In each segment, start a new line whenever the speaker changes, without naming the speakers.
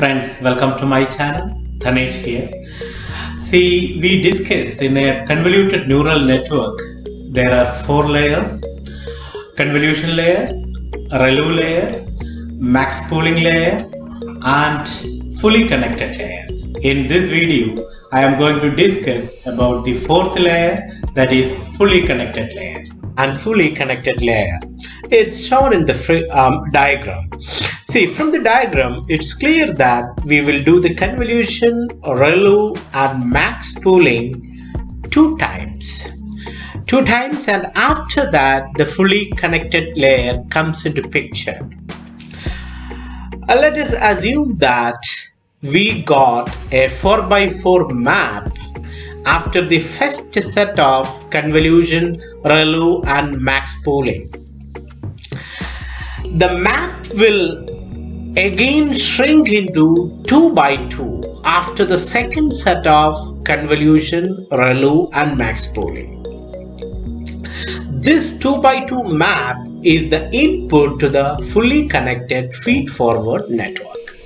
Friends, welcome to my channel. Dhanesh here. See, we discussed in a convoluted neural network there are 4 layers: convolution layer, ReLU layer, max pooling layer, and fully connected layer. In this video, I am going to discuss about the 4th layer, that is fully connected layer. And fully connected layer, it's shown in the diagram. See, from the diagram, it's clear that we will do the convolution, ReLU and max pooling 2 times, and after that the fully connected layer comes into picture. Let us assume that we got a 4x4 map after the first set of convolution, ReLU and max pooling. The map will again shrink into 2x2 after the second set of convolution, ReLU and max pooling. This 2x2 map is the input to the fully connected feed-forward network.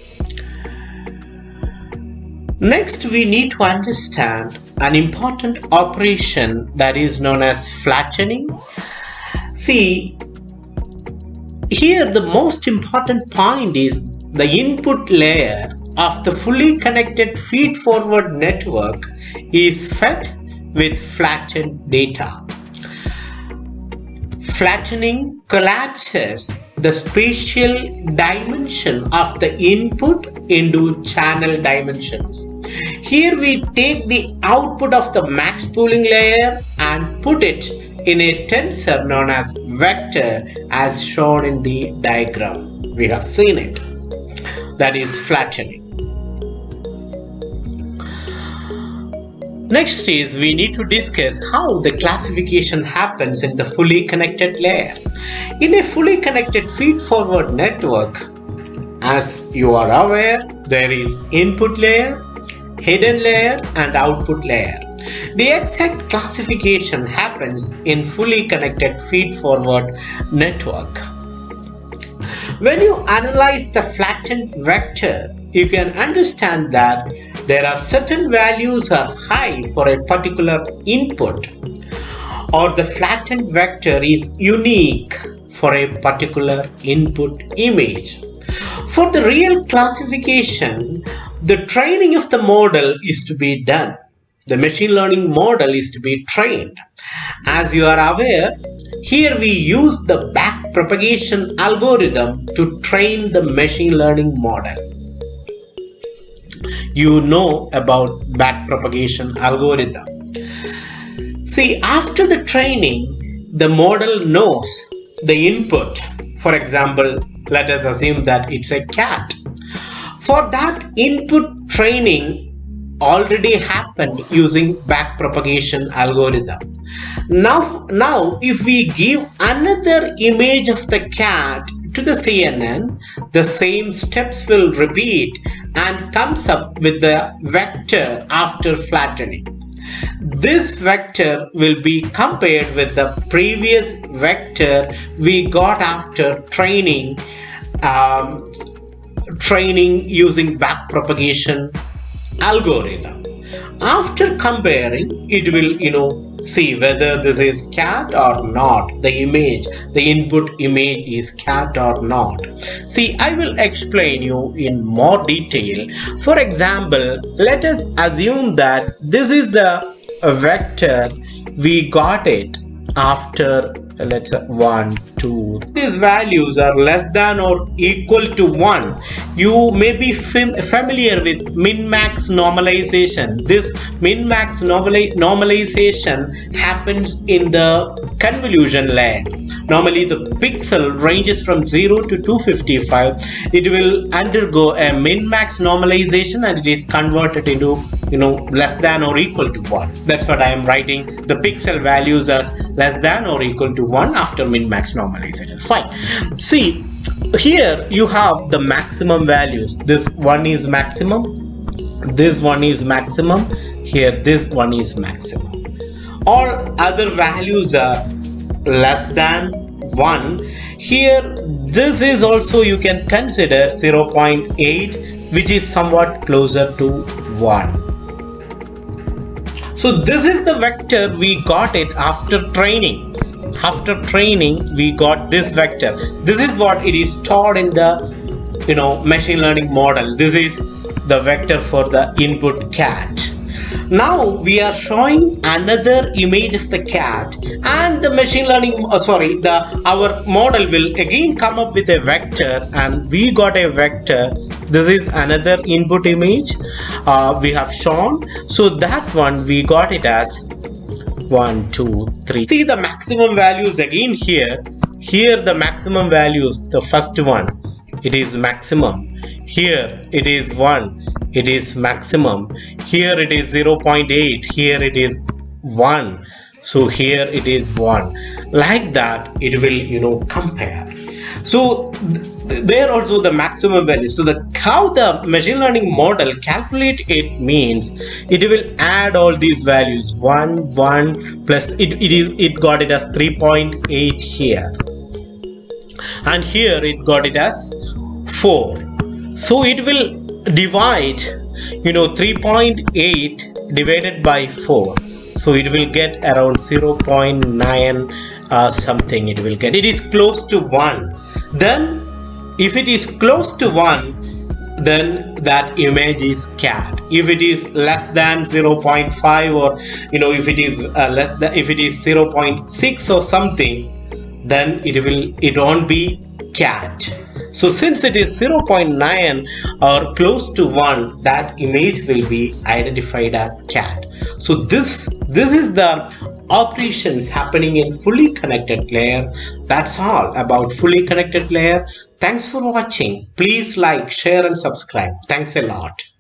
Next, we need to understand an important operation that is known as flattening. See, here the most important point is the input layer of the fully connected feed-forward network is fed with flattened data. Flattening collapses the spatial dimension of the input into channel dimensions. Here we take the output of the max pooling layer and put it in a tensor known as vector as shown in the diagram. We have seen it. That is flattening. Next is we need to discuss how the classification happens in the fully connected layer. In a fully connected feed-forward network, as you are aware, there is input layer, hidden layer and output layer. The exact classification happens in fully connected feed-forward network. When you analyze the flattened vector, you can understand that there are certain values are high for a particular input, or the flattened vector is unique for a particular input image. For the real classification, the training of the model is to be done. The machine learning model is to be trained. As you are aware, here we use the backpropagation algorithm to train the machine learning model. You know about backpropagation algorithm. See, after the training, the model knows the input. For example, let us assume that it's a cat. For that, input training already happened using backpropagation algorithm. Now if we give another image of the cat to the CNN, the same steps will repeat and comes up with the vector after flattening. This vector will be compared with the previous vector we got after training using backpropagation algorithm. After comparing, it will see whether this is cat or not. The input image is cat or not. See, I will explain you in more detail. For example, let us assume that this is the vector we got it after, let's say 1, 2. These values are less than or equal to 1. You may be familiar with min-max normalization. This min-max normalization happens in the convolution layer. Normally the pixel ranges from 0 to 255. It will undergo a min-max normalization and it is converted into less than or equal to 1. That's what I am writing. The pixel values as less than or equal to 1 after min-max normalization. Fine. See, here you have the maximum values. This one is maximum. This one is maximum. Here this one is maximum. All other values are less than 1. Here this is also you can consider 0.8, which is somewhat closer to 1. So this is the vector, we got it after training. After training, we got this vector. This is what it is stored in the machine learning model. This is the vector for the input cat. Now we are showing another image of the cat, and the machine learning our model will again come up with a vector, and we got a vector. This is another input image we have shown. So that one we got it as 1, 2, 3. See the maximum values again here. Here the maximum values, the first one, it is maximum. Here it is 1, it is maximum. Here it is 0.8, here it is 1. So here it is 1. Like that it will compare. So there also the maximum value. So how the machine learning model calculate it means it will add all these values 1 plus it got it as 3.8 here, and here it got it as 4. So it will divide 3.8 divided by 4. So it will get around 0.9 something. It will get, it is close to 1. Then if it is close to 1, then that image is cat. If it is less than 0.5, or if it is less than, if it is 0.6 or something, then it won't be cat. So since it is 0.9 or close to 1, that image will be identified as cat. So this is the operations happening in fully connected layer. That's all about fully connected layer. Thanks for watching. Please like, share and subscribe. Thanks a lot.